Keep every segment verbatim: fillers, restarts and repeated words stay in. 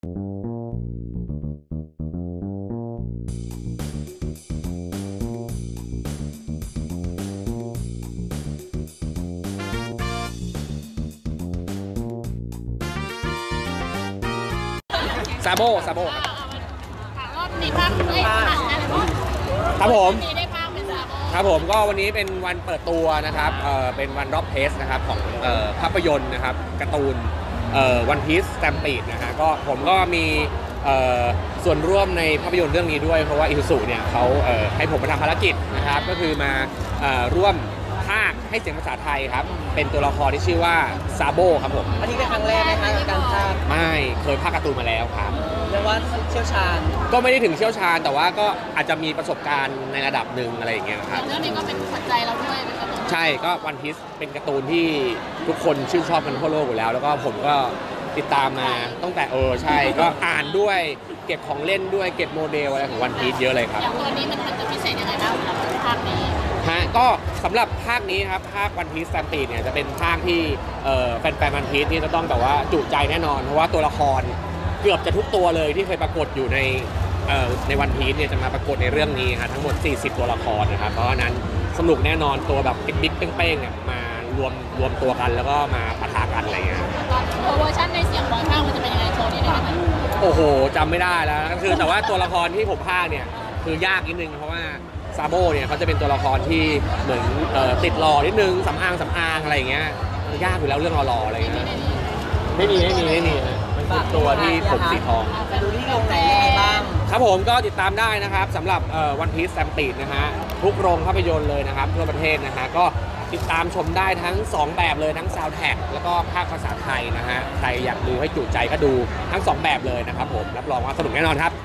ซาโบซาโบรอบนี้ภาคเอ้ยหนังอะไรบ้างครับผมมีได้ภาคเป็นซาโบครับผมก็วันนี้เป็นวันเปิดตัวนะครับเอ่อเป็นวันรอบเทสนะครับของเอ่อภาพยนตร์นะครับการ์ตูนเอ่อวันพีซสแตมปีดนะฮะก็ผมก็มีเอ่อส่วนร่วมในภาพยนตร์เรื่องนี้ด้วยเพราะว่าอิซูซุเนี่ยเขาเอ่อให้ผมมาทำภารกิจนะครับก็คือมาเอ่อร่วมภาคให้เสียงภาษาไทยครับเป็นตัวละครที่ชื่อว่าซาโบครับผมอันนี้เป็นครั้งแรกไหมคะกับการภาคไม่เคยภาคการ์ตูนมาแล้วครับเรียกว่าเชี่ยวชาญก็ไม่ได้ถึงเชี่ยวชาญแต่ว่าก็อาจจะมีประสบการณ์ในระดับหนึ่งอะไรอย่างเงี้ยครับเรื่องนี้ก็เป็นขวัญใจเราด้วยเป็นการ์ตูนใช่ก็วันพีซเป็นการ์ตูนที่ทุกคนชื่นชอบกันทั่วโลกอยู่แล้วแล้วก็ผมก็ติดตามมาตั้งแต่เออใช่ก็อ่านด้วยเก็บของเล่นด้วยเก็บโมเดลอะไรของวันพีซเยอะเลยครับอย่างตัวนี้มันจะพิเศษยังไงบ้างสำหรับภาคนี้ฮะก็สำหรับภาคนี้ครับภาควันพีซสแตมปีดเนี่ยจะเป็นภาคที่แฟนๆวันพีซนี่จะต้องแบบว่าจุใจแน่นอนเพราะว่าตัวละครเกือบจะทุกตัวเลยที่เคยปรากฏอยู่ในในวันพีซเนี่ยจะมาปรากฏในเรื่องนี้ครับทั้งหมดสี่สิบตัวละครนะครับเพราะฉะนั้นสนุกแน่นอนตัวแบบบิ๊กๆเป้งๆเนี่ยมารวมรวมตัวกันแล้วก็มาปะทะกันอะไรเงี้ยตัวเวอร์ชันในเสียงร้องภาคมันจะเป็นยังไงโชว์นี้ได้ไหมโอ้โหจำไม่ได้แล้วก็คือแต่ว่าตัวละครที่ผมภาคเนี่ยคือยากนิดนึงเพราะว่าซาโบเนี่ยเขาจะเป็นตัวละครที่เหมือนติดหล่อนิดนึงสำอางสำอางอะไรอย่างเงี้ยยากอยู่แล้วเรื่องหล่อๆอะไรเงี้ยไม่มีไม่มีไม่มีมันเป็นตัวที่ผมสีทองดูที่โรงไหนยังไงบ้างครับผมก็ติดตามได้นะครับสำหรับวันพีซสแตมปีดนะฮะทุกโรงภาพยนตร์เลยนะครับทั่วประเทศนะฮะก็ติดตามชมได้ทั้งสองแบบเลยทั้งซาวด์แทร็กแล้วก็ภาคภาษาไทยนะฮะใครอยากดูให้จุใจก็ดูทั้งสองแบบเลยนะครับผมรับรองว่าสนุกแน่นอนครับ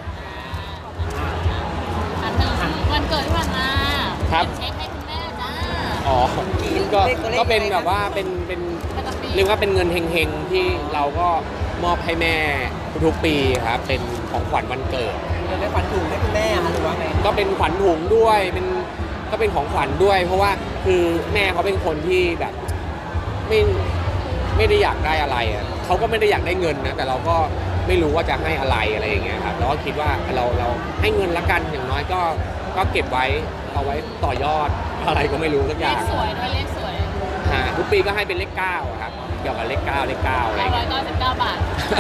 วันเกิดที่ผ่านมาครับเช็คให้คุณแม่จ้าอ๋อก็ก็เป็นแบบว่าเป็นเป็นเรียกว่าเป็นเงินเฮงๆที่เราก็มอบให้แม่ทุกปีครับเป็นของขวัญวันเกิดเป็นขวัญถุงให้คุณแม่หรือว่าไงก็เป็นขวัญถุงด้วยเป็นก็เป็นของขวัญด้วยเพราะว่าคือแม่เขาเป็นคนที่แบบไม่ไม่ได้อยากได้อะไรอ่ะเขาก็ไม่ได้อยากได้เงินนะแต่เราก็ไม่รู้ว่าจะให้อะไรอะไรอย่างเงี้ยครับเราก็คิดว่าเราเราให้เงินละกันอย่างน้อยก็ก็เก็บไว้เอาไว้ต่อยอดอะไรก็ไม่รู้สักอย่างเลขสวยด้วยเลขสวยฮะทุกปีก็ให้เป็นเลขเก้าครับเกี่ยวกับเลขเก้าเลขเก้าอะไรเก้าร้อยเก้าสิบเก้าบาท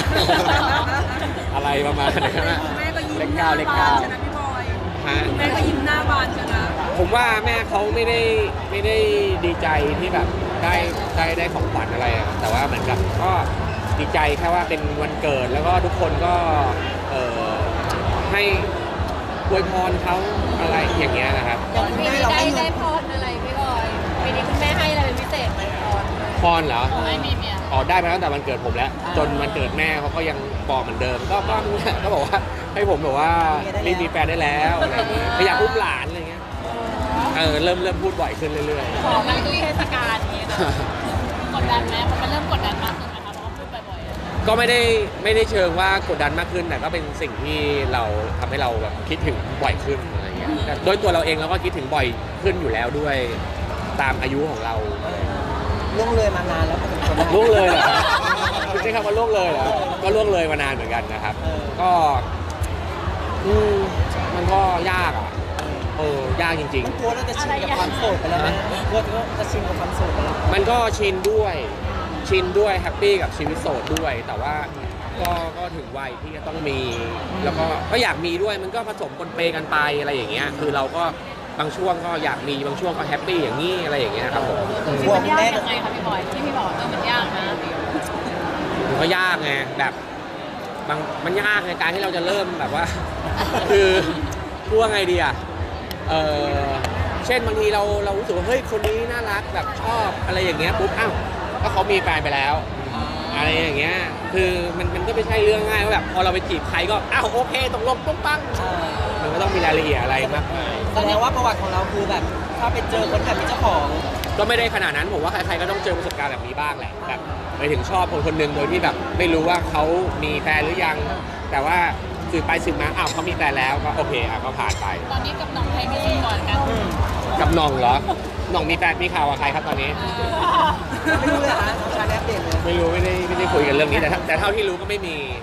อะไรประมาณนั้นนะแม่ก็ยิ้มหน้าบานชนะพี่บอยแม่ก็ยิ้มหน้าบานชนะผมว่าแม่เขาไม่ได้ไม่ได้ดีใจที่แบบได้ได้ได้ของขวัญอะไรแต่ว่าเหมือนกับก็ดีใจแค่ว่าเป็นวันเกิดแล้วก็ทุกคนก็เอ่อให้อวยพรเขาอะไรอย่างเงี้ยนะครับปีนี้ได้ได้พรอะไรพี่บอยปีนี้คุณแม่ให้อะไรเป็นพิเศษไหมพรพรเหรอไม่มีเมียอ๋อได้มาตั้งแต่วันเกิดผมแล้วจนวันเกิดแม่เขาก็ยังบอกเหมือนเดิมก็ก็ก็บอกว่าให้ผมแบบว่ารีบมีแฟนได้แล้วอะไรอย่างเงี้ยอยากพูดหลานอะไรเงี้ยเออเริ่มเริ่มพูดบ่อยขึ้นเรื่อยๆขอมันตู้เทศกาลนี้นะกดดันไหมมันเริ่มกดดันมากขึ้นไหมคะเพราะว่าพูดบ่อยๆก็ไม่ได้ไม่ได้เชิงว่ากดดันมากขึ้นแต่ก็เป็นสิ่งที่เราทำให้เราแบบคิดถึงบ่อยขึ้นอะไรเงี้ยโดยตัวเราเองเราก็คิดถึงบ่อยขึ้นอยู่แล้วด้วยตามอายุของเราล่วงเลยมานานแล้วล่วงเลยเหรอคุณใช้คำว่าล่วงเลยเหรอก็ล่วงเลยมานานเหมือนกันนะครับก็อืมมันก็ยากอ่ะเออยากจริงๆมันกลัวเราจะชินกับความโสดไปแล้วนะกลัวจะชินกับความโสดไปแล้วมันก็ชินด้วยชินด้วยแฮปปี้กับชีวิตโสดด้วยแต่ว่าก็ก็ถึงวัยที่จะต้องมีแล้วก็ก็อยากมีด้วยมันก็ผสมปนเปกันไปอะไรอย่างเงี้ยคือเราก็บางช่วงก็อยากมีบางช่วงก็แฮปปี้อย่างนี้อะไรอย่างเงี้ยครับผมมันยากยังไงคะพี่บอยที่พี่บอกเออมันยากนะมันก็ยากไงแบบบางมันยากในการที่เราจะเริ่มแบบว่าคือพูดว่าไงดีอ่ะเออเช่นบางทีเราเรารู้สึกว่าเฮ้ยคนนี้น่ารักแบบชอบอะไรอย่างเงี้ยปุ๊บอ้าวก็เขามีแฟนไปแล้วอะไรอย่างเงี้ยคือมันมันก็ไม่ใช่เรื่องง่ายว่าแบบพอเราไปจีบใครก็อ้าวโอเคตกลงปุ๊บปั้งมันก็ต้องมีรายละเอียดอะไรมากมายแสดงว่าประวัติของเราคือแบบถ้าไปเจอคนแบบมีเจ้าของก็ไม่ได้ขนาดนั้นผมว่าใครๆก็ต้องเจอประสบการณ์แบบนี้บ้างแหละแบบไปถึงชอบคนคนหนึ่งโดยที่แบบไม่รู้ว่าเขามีแฟนหรือยังแต่ว่าสืบไปสืบมาอ้าวเขามีแฟนแล้วก็โอเคอ่ะก็ผ่านไปตอนนี้กับน้องใครมีชื่อก่อนกันกับน้องเหรอน้องมีแฟนมีข่าวกับใครครับตอนนี้ไม่รู้เลยฮะน้องชายแอปเดตเลยไม่รู้ไม่ได้ไม่ได้คุยกันเรื่องนี้แต่แต่เท่าที่รู้ก็ไม่มี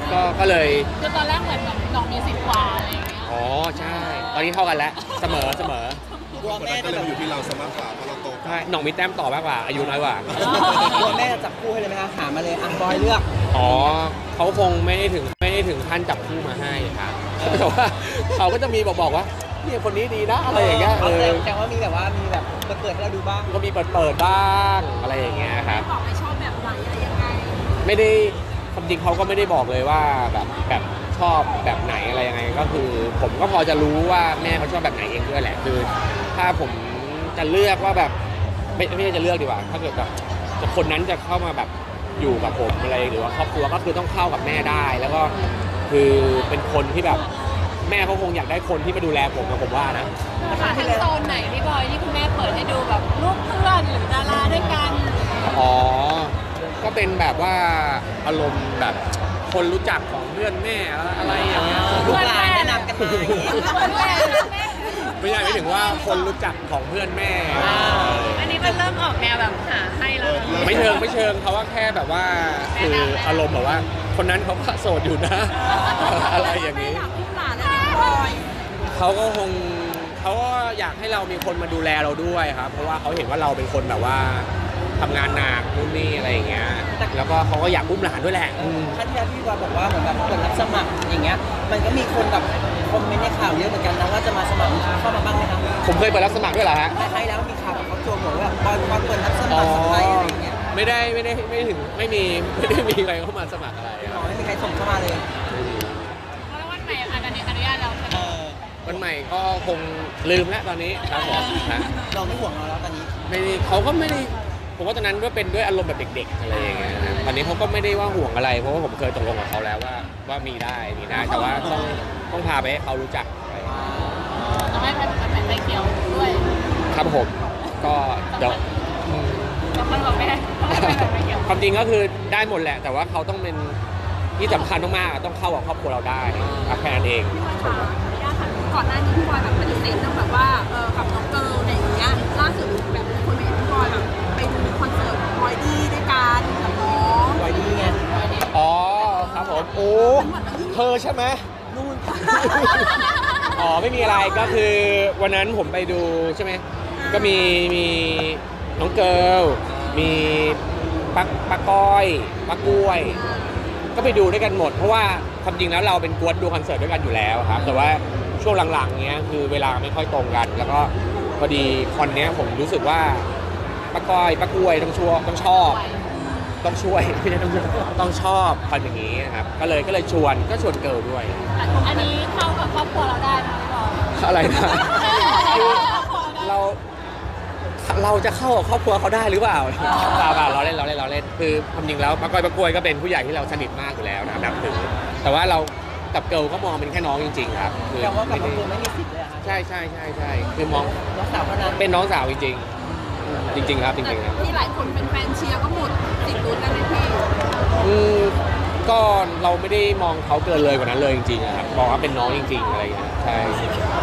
ก็ก็เลยคือตอนแรกเหมือนแบบน้องมีสิบกว่าอะไรอย่างเงี้ยอ๋อใช่ ตอนนี้เท่ากันแล้วเสมอเสมอกลัวแม่ก็จะเลแบยบอยู่ที่เราสมัครฝ่าเพราะเราโตใช่หน่องมีแต้มต่อมากกว่า อายุน้อยกว่ากลัวแม่จะจับคู่ให้เลยไหมคะหามาเลยอ่ะบอยเลือกอ๋อเขาคงไม่ได้ถึงไม่ได้ถึงขั้นจับคู่มาให้ครับแต่ว่าเขาก็จะมีบอกบอกว่าเนี่ยคนนี้ดีนะอะไรอย่างเงี้ยเอแสดองแสดงว่ามีแบบว่ามีแบบเปิดๆให้เราดูบ้างก็มีเปิดเปิดๆบ้างอะไรอย่างเงี้ยครับบอกไปชอบแบบไหนอะไรยังไงไม่ได้ความจริงเขาก็ไม่ได้บอกเลยว่าแบบแบบชอบแบบไหนอะไรยังไงก็คือ ผมก็พอจะรู้ว่าแม่เขาชอบแบบไหนเองด้วยแหละคือ ถ้าผมจะเลือกว่าแบบไม่ไม่ใช่จะเลือกดีกว่า ถ้าเกิดแบบจะคนนั้นจะเข้ามาแบบอยู่กับผมอะไรหรือว่าครอบครัวก็คือต้องเข้ากับแม่ได้ แล้วก็คือเป็นคนที่แบบแม่เขาคงอยากได้คนที่มาดูแลผมกับผมว่านะค่ะทั้งโซนไหนพี่บอยที่คุณแม่เปิดให้ดูแบบรูปเพื่อนหรือดาราด้วยกันอ๋อ ก็เป็นแบบว่าอารมณ์แบบคนรู้จักของเพื่อนแม่อะไรอย่างเงี้ยลูกหลานแนะนำกันมาอย่างงี้ไม่ใช่ไม่ถึงว่าคนรู้จักของเพื่อนแม่อันนี้มันเริ่มออกแนวแบบหาให้แล้วนะไม่เชิงไม่เชิงเขาว่าแค่แบบว่าคืออารมณ์แบบว่า คนนั้นเขาก็โสดอยู่นะ อะไรอย่างนี้นี้อยากลูกหลานอะไรพี่บอยเขาก็คงเขาก็อยากให้เรามีคนมาดูแลเราด้วยครับ เพราะว่าเขาเห็นว่าเราเป็นคนแบบว่าทำงานหนักนู่นนี่อะไรอย่างเงี้ยแล้วก็เขาก็อยากอุ้มหลานด้วยแหละอืมท่านที่แล้วพี่บอยบอกว่าเหมือนแบบเปิดรับสมัครอย่างเงี้ยมันก็มีคนแบบคอมเมนต์ในข่าวเยอะเหมือนกันนะว่าจะมาสมัครเข้ามาบ้างไหมครับผมเคยเปิดรับสมัครด้วยเหรอฮะคล้ายๆแล้วมีข่าวแบบเขาโจมบอกว่าบอยบอยเปิดรับสมัครสไปร์อะไรอย่างเงี้ยไม่ได้ไม่ได้ไม่ถึงไม่มีไม่ได้มีใครเข้ามาสมัครอะไรคอ๋รัอบ ไม่มีใครส่งเข้ามาเลยแล้ววันใหม่อันนี้อนุญาตเราใช่ไหมเออวันใหม่ก็คงลืมแล้วตอนนี้ครับผมนะเราไม่ห่วงเราแล้วตอนนี้ไม่ได้เขาก็ไม่ได้ผมว่าตอนนั้นก็เป็นด้วยอารมณ์แบบเด็กๆอะไรอย่างเงี้ยนะตอนนี้เขาก็ไม่ได้ว่าห่วงอะไร เพราะว่าผมเคยตกลงกับเขาแล้วว่าว่ามีได้มีได้แต่ว่าต้องต้องพาไปให้เขารู้จักไปต้องให้เป็นเป็นไฟเขียวด้วยครับผมก็เดี๋ยวอืมต้องมันบอกแม่ต้องให้เป็นไฟเขียวความจริงก็คือได้หมดแหละ แต่ว่าเขาต้องเป็นที่สำคัญมากๆต้องเข้ากับครอบครัวเราได้แค่นั้นเองพี่บอยค่ะญาติถามก่อนหน้านี้พี่บอยแบบปฏิเสธเรื่องแบบว่าเออกับน้องเกิร์ลอะไรอย่างเงี้ยล่าสุดแบบมีคนไปเห็นพี่บอยแบบไปดูคอนเสิร์ตบอยดี้ด้วยกันกับน้องบอยดีไงอ๋อครับผมโอ้เธอใช่ไหมนู่นอ๋อไม่มีอะไรก็คือวันนั้นผมไปดูใช่ไหมก็มีมีน้องเกิร์ลมีปักปักก้อยปักกล้วย ก็ไปดูด้วยกันหมด เพราะว่าความจริงแล้วเราเป็นกวนดูคอนเสิร์ตด้วยกันอยู่แล้วครับ แต่ว่าช่วงหลังๆเนี้ยคือเวลาไม่ค่อยตรงกัน แล้วก็พอดีคอนเนี้ยผมรู้สึกว่าปักก้อยปักกล้วยต้องช่วยต้องชอบ ต้องช่วยไม่ใช่ต้องช่วยต้องชอบคอนอย่างนี้นะครับก็เลยก็เลยชวนก็ชวนเกิร์ลด้วยอันนี้เข้ากับครอบครัวเราได้ไหมพี่บอยอะไรนะคือเราเราจะเข้ากับครอบครัวเขาได้หรือเปล่าเปล่าเปล่าเราเล่นเราเล่นเราเล่นคือความจริงแล้วป้าก้อยป้ากล้วยก็เป็นผู้ใหญ่ที่เราสนิทมากอยู่แล้วนะแบบถือแต่ว่าเรากับเกิร์ลก็มองเป็นแค่น้องจริงๆครับคือแต่ว่ากับไม่ครอบได้ครัวไม่มีสิทธิ์เลยอะครับใช่ใช่ใช่ใช่คือมองน้องสาวเท่านั้นเป็นน้องสาวจริงๆ จริง ๆ ครับจริงๆครับที่หลายคนเป็นแฟนเชียร์ก็หมดติดลุ้นกันเลยพี่อืมก็เราไม่ได้มองเขาเกินเลยกว่านั้นเลยจริงๆอะครับมองว่าเป็นน้องจริง ๆอะไรอย่างเงี้ยใช่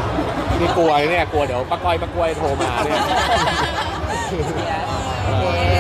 นี่กลัวเนี่ยกลัวเดี๋ยวป้าก้อยป้ากล้วยโทรมาเนี่ยโอเค